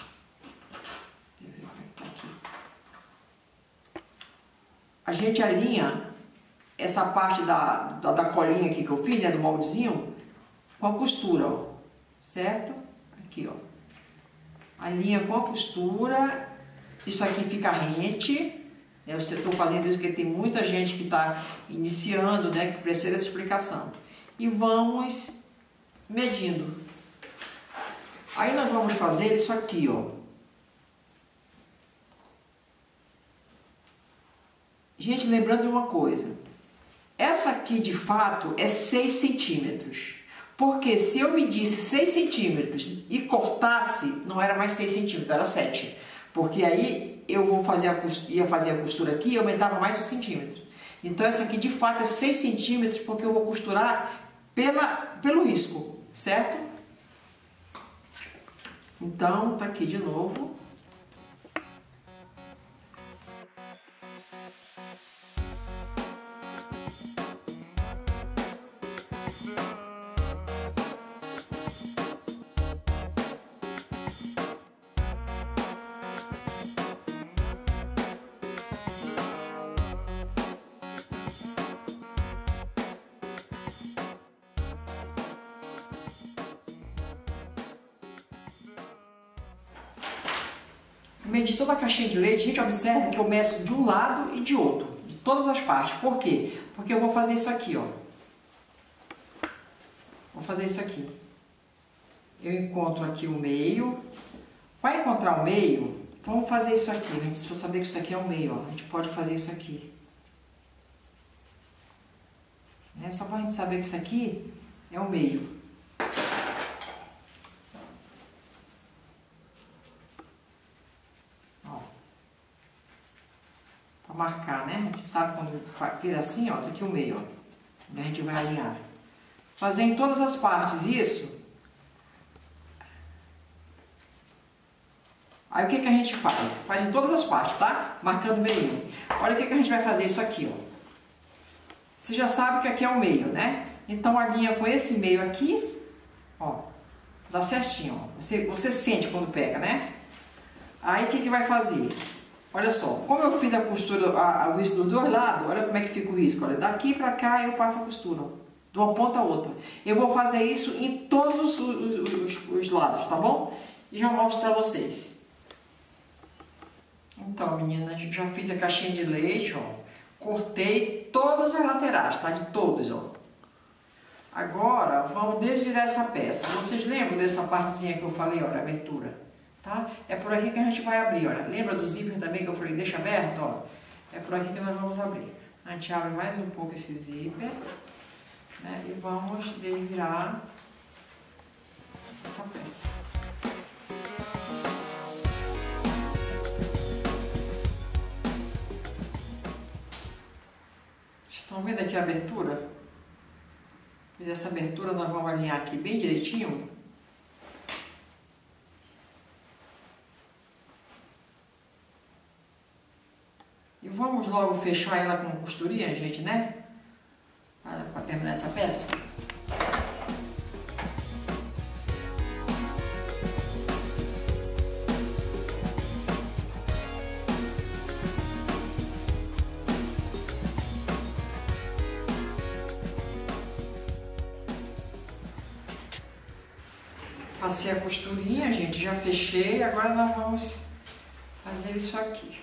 Speaker 1: A gente alinha essa parte da, da, da colinha aqui que eu fiz, né, do moldezinho, com a costura, ó, certo? Aqui, ó. Alinha com a costura, isso aqui fica rente, né? Eu estou fazendo isso porque tem muita gente que está iniciando, né, que precisa dessa explicação. E vamos medindo. Aí nós vamos fazer isso aqui, ó. Gente, lembrando de uma coisa, essa aqui de fato é seis centímetros, porque se eu medisse seis centímetros e cortasse, não era mais seis centímetros, era sete, porque aí eu vou fazer a costura, ia fazer a costura aqui e aumentava mais um centímetro. Então essa aqui de fato é seis centímetros, porque eu vou costurar pela, pelo risco, certo? Então, tá aqui de novo. Eu medi toda a caixinha de leite. Gente, observa que eu meço de um lado e de outro, de todas as partes. Por quê? Porque eu vou fazer isso aqui, ó. Vou fazer isso aqui. Eu encontro aqui o meio. Para encontrar o meio, vamos fazer isso aqui, gente. Se for saber que isso aqui é o meio, ó, a gente pode fazer isso aqui. É só para a gente saber que isso aqui é o meio. Ó. Para marcar, né? A gente sabe quando vira assim, ó, tá aqui o meio, ó. E a gente vai alinhar. Fazer em todas as partes isso. Aí o que que a gente faz? Faz em todas as partes, tá? Marcando meio. Olha o que que a gente vai fazer isso aqui, ó. Você já sabe que aqui é o meio, né? Então alinha com esse meio aqui, ó. Dá certinho, ó. Você, você sente quando pega, né? Aí o que que vai fazer? Olha só, como eu fiz a costura, a, a, o risco dos dois lados, olha como é que fica o risco. Olha, daqui pra cá eu passo a costura, ó, de uma ponta a outra. Eu vou fazer isso em todos os, os, os, os lados, tá bom? E já mostro pra vocês. Então, meninas, já fiz a caixinha de leite, ó. Cortei todas as laterais, tá? De todos, ó. Agora, vamos desvirar essa peça. Vocês lembram dessa partezinha que eu falei, ó, da abertura? Tá? É por aqui que a gente vai abrir, olha. Lembra do zíper também que eu falei, deixa aberto, ó? É por aqui que nós vamos abrir. A gente abre mais um pouco esse zíper, né? E vamos desvirar essa peça. Estão vendo aqui a abertura? Fiz essa abertura, nós vamos alinhar aqui bem direitinho. E vamos logo fechar ela com costurinha, gente, né? Para terminar essa peça. Passei a costurinha, gente, já fechei, agora nós vamos fazer isso aqui.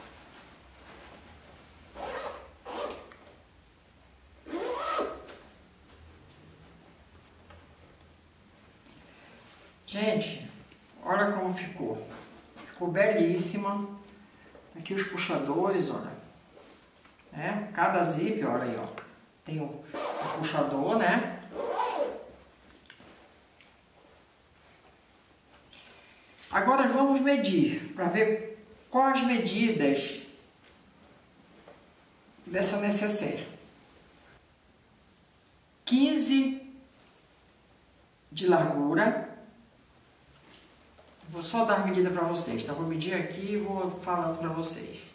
Speaker 1: Gente, olha como ficou. Ficou belíssima. Aqui os puxadores, olha. É, cada zíper, olha aí, ó. Tem o, o puxador, né? Agora vamos medir, para ver quais as medidas dessa necessaire. quinze de largura. Vou só dar a medida para vocês, tá? Vou medir aqui e vou falando para vocês.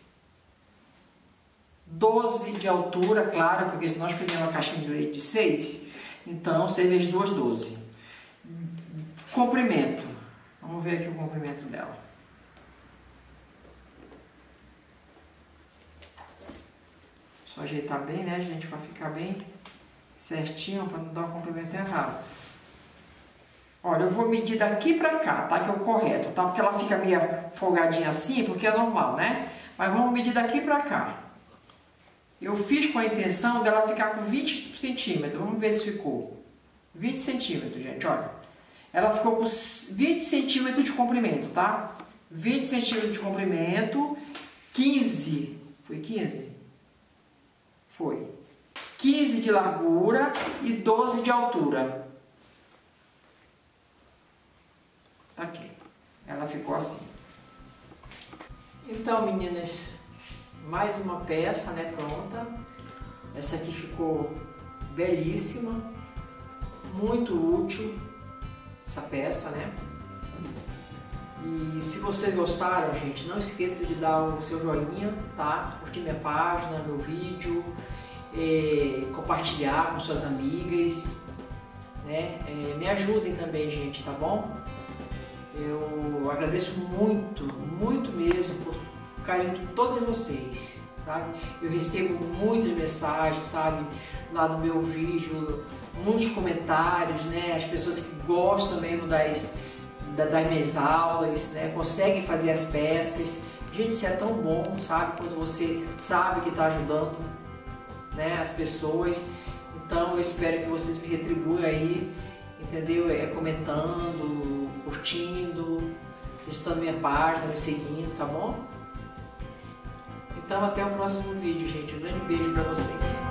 Speaker 1: doze de altura, claro, porque se nós fizermos uma caixinha de leite de seis, então você vezes duas, doze. Comprimento. Vamos ver aqui o comprimento dela. Só ajeitar bem, né, gente, para ficar bem certinho, para não dar o comprimento errado. Olha, eu vou medir daqui pra cá, tá? Que é o correto, tá? Porque ela fica meio folgadinha assim, porque é normal, né? Mas vamos medir daqui pra cá. Eu fiz com a intenção dela ficar com vinte centímetros. Vamos ver se ficou. vinte centímetros, gente, olha. Ela ficou com vinte centímetros de comprimento, tá? vinte centímetros de comprimento, quinze. Foi quinze? Foi. quinze de largura e doze de altura. Tá aqui. Ela ficou assim. Então, meninas, mais uma peça, né, pronta. Essa aqui ficou belíssima, muito útil, essa peça, né? E se vocês gostaram, gente, não esqueça de dar o seu joinha, tá? Curtir minha página, meu vídeo, é, compartilhar com suas amigas, né? É, me ajudem também, gente, tá bom? Eu agradeço muito, muito mesmo por carinho de todos vocês, sabe? Eu recebo muitas mensagens, sabe? Lá no meu vídeo, muitos comentários, né? As pessoas que gostam mesmo das, das minhas aulas, né? Conseguem fazer as peças. Gente, isso é tão bom, sabe? Quando você sabe que está ajudando, né, as pessoas. Então eu espero que vocês me retribuam aí, entendeu? É, comentando, curtindo, visitando minha página, me seguindo, tá bom? Então até o próximo vídeo, gente. Um grande beijo para vocês.